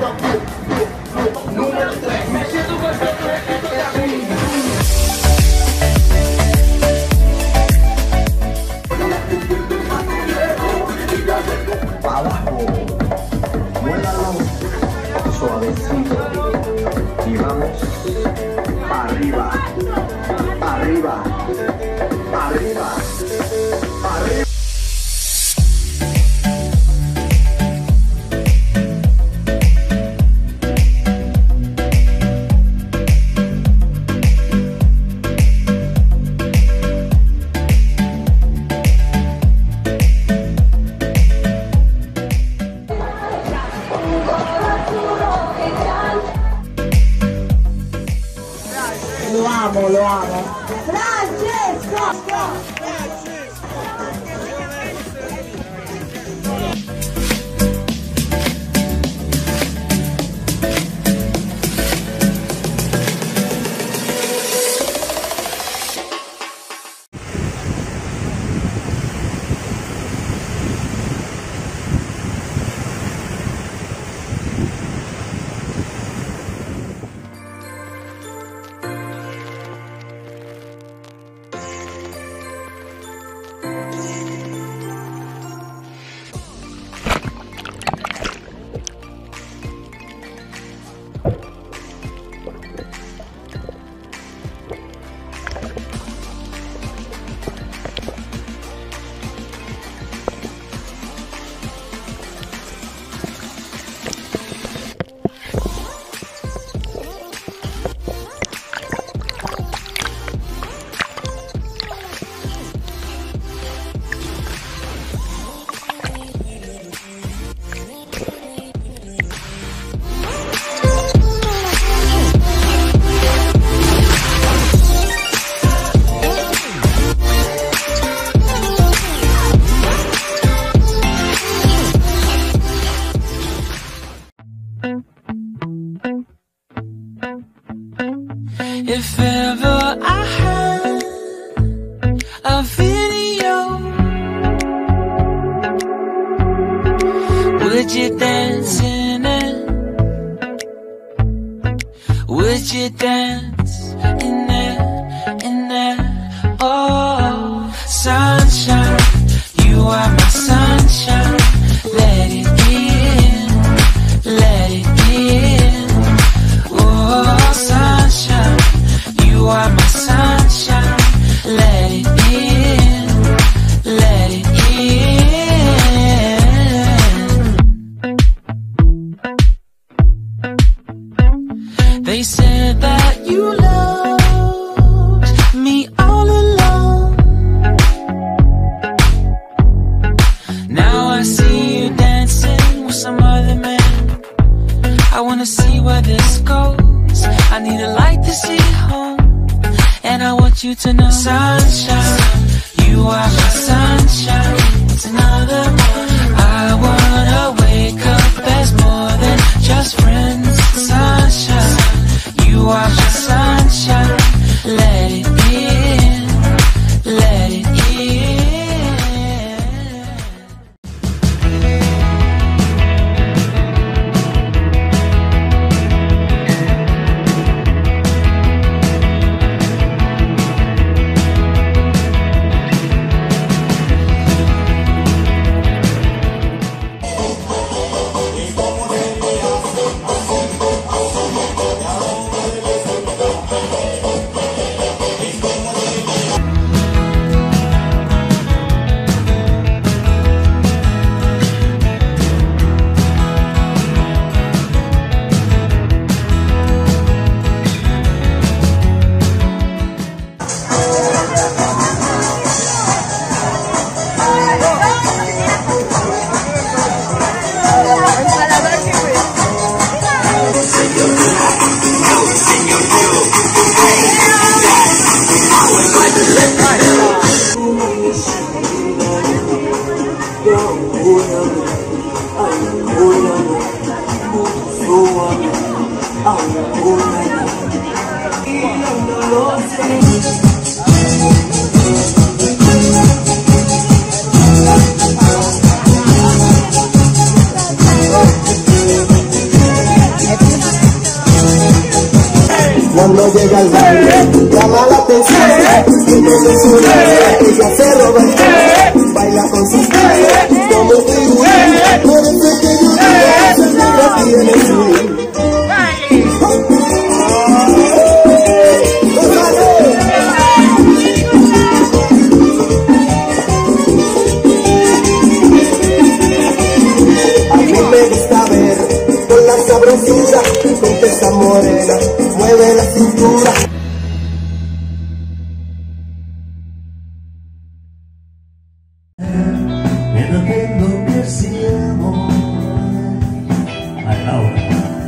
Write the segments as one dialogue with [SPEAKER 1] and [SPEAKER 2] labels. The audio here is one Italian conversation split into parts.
[SPEAKER 1] Número 3. Me siento perfecto de esto de aquí. Abajo. Muévalo suavecito. Y vamos arriba. Arriba. Arriba. Arriba.
[SPEAKER 2] Lo amo. Francesco!
[SPEAKER 3] If ever I had a video, would you dance in it? Would you dance in it? In it? Oh, sunshine, you are my sunshine. Let it in, let it in. Oh, sunshine, you are my sunshine. Let it in, let it in. They said that you loved me all along. Now I see you dancing with some other man. I wanna see where this goes. I need a light to see home, and I want you to know, sunshine, you are my sunshine. It's another morning. I wanna wake up as more than just friends. Sunshine, you are my sunshine. Let it in, let it in.
[SPEAKER 4] cuando llega al baile, llama la atención, siempre con su novia, ella se roba el corazón, baila con sus pies, como un tiburón, por eso es que yo digo, esa negra tiene swing. Me gusta ver con la sabrosura, con que esa morena mueve la cintura. E dapendo che siamo a Laura.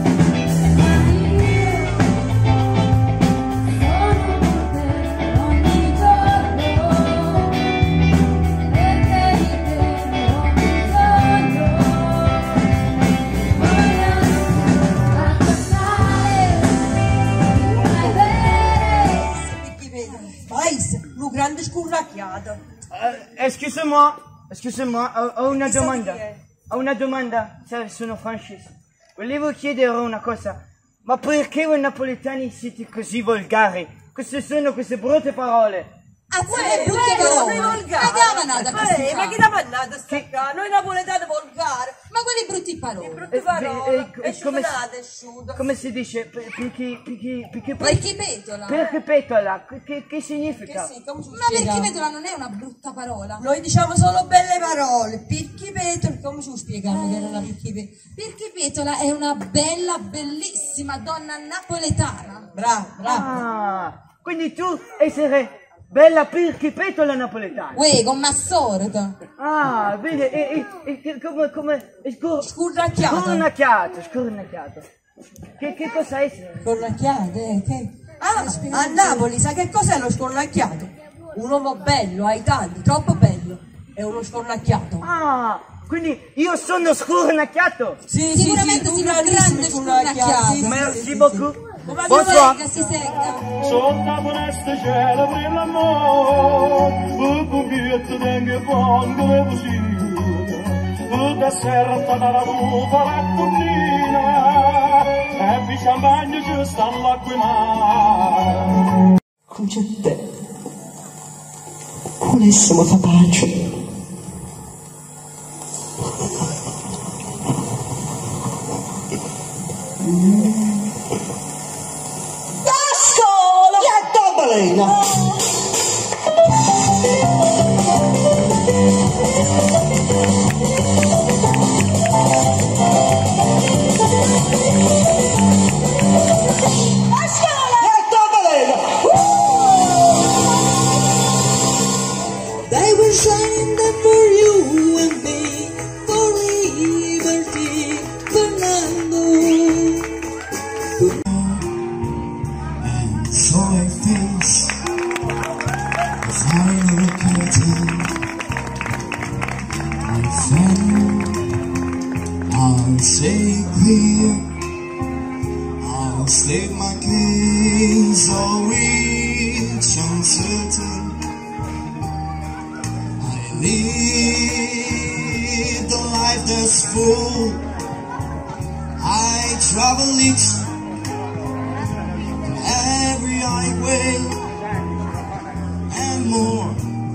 [SPEAKER 2] Lo grande scurracchiato.
[SPEAKER 5] Excusez-moi, ho una domanda. Ho una domanda, sono Francis. Volevo chiedere una cosa, ma perché voi napoletani siete così volgari? Queste sono queste brutte parole.
[SPEAKER 2] Ah, quelle brutte parole? Ma chi l'ha mandato sta qua? Noi napoletani volgari. Ma quelle brutte parole? Brutte parole.
[SPEAKER 5] Come si dice? Perché
[SPEAKER 2] petola?
[SPEAKER 5] Perché petola? Che significa?
[SPEAKER 2] Ma perché petola non è una brutta parola? Noi diciamo solo belle parole. Perché petola? Come ci spiegano che era la perché petola? Perché petola è una bella, bellissima donna napoletana. Brava.
[SPEAKER 5] Ah, quindi tu essere bella perché petola napoletana?
[SPEAKER 2] Uè, come al solito.
[SPEAKER 5] Ah, vedi, come scurnacchiato. Che cosa è?
[SPEAKER 2] Scornacchiato, che? Ah, a Napoli, sai che cos'è lo scornacchiato? Un uomo bello, ai tanti, troppo bello, è uno scornacchiato.
[SPEAKER 5] Ah, quindi io sono scurnacchiato?
[SPEAKER 2] Sì, sicuramente sì, un grande scornacchiato.
[SPEAKER 5] Merci beaucoup.
[SPEAKER 2] Bonsoir. Si segga.
[SPEAKER 4] Sotto questo cielo per l'amore, un cubietto dengue buono come così, tutta serata dalla tua raccontina, e vi champagne ci stanno l'acquimare. Come c'è te? Come siamo capaci? Balena. They were shining them for you and me, for liberty, Fernando. And so it feels as I look at you, my friend, I'll say clear, I'll state my case, all rich uncertain. I live the life that's full, I travel it. Every highway and more,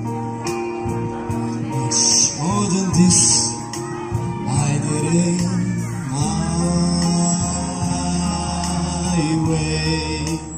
[SPEAKER 4] much more than this, I did it my way.